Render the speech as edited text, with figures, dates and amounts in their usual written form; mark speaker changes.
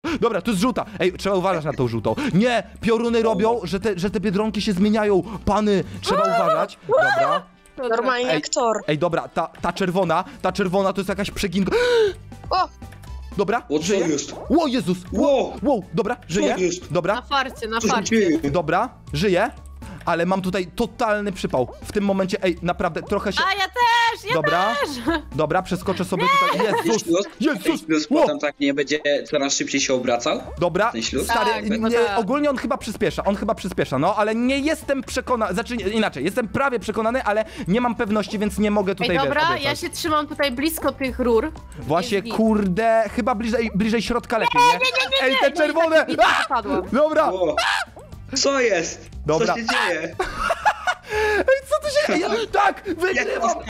Speaker 1: Dobra, to jest żółta. Ej, trzeba uważać na tą żółtą. Nie, pioruny robią, że te biedronki się zmieniają. Pany, trzeba uważać. Dobra.
Speaker 2: Normalnie jak Thor.
Speaker 1: Ej, dobra, ta czerwona to jest jakaś przeginka.
Speaker 2: O!
Speaker 1: Dobra,
Speaker 3: O, co
Speaker 1: żyje?
Speaker 3: jest?
Speaker 1: Ło, Jezus! Wow, dobra, żyje?
Speaker 3: jest?
Speaker 1: Dobra,
Speaker 4: Na farcie, na
Speaker 3: Co się
Speaker 4: farcie.
Speaker 3: dzieje?
Speaker 1: dobra, żyje. Ale mam tutaj totalny przypał. W tym momencie, ej, naprawdę trochę się...
Speaker 4: A ja też,
Speaker 1: Dobra, dobra, przeskoczę sobie tutaj. Jezus! Jezus!
Speaker 3: Śluz
Speaker 1: Ło!
Speaker 3: potem tak nie będzie coraz szybciej się obracał?
Speaker 1: Dobra,
Speaker 3: Ten śluz?
Speaker 1: stary,
Speaker 4: Tak, chyba
Speaker 1: nie,
Speaker 4: tak.
Speaker 1: ogólnie on chyba przyspiesza, no, ale nie jestem przekonany, znaczy inaczej, jestem prawie przekonany, ale nie mam pewności, więc nie mogę tutaj
Speaker 4: Ej, dobra,
Speaker 1: obiecać.
Speaker 4: ja się trzymam tutaj blisko tych rur.
Speaker 1: Właśnie,
Speaker 4: Jest git.
Speaker 1: kurde, chyba bliżej środka lepiej, nie? Ej, te czerwone!
Speaker 4: No i tak wypadłam.
Speaker 1: Dobra,
Speaker 3: O, co jest?
Speaker 1: Dobra.
Speaker 3: Co się dzieje?
Speaker 1: ej, co tu się... Ej, tak, wygrywam!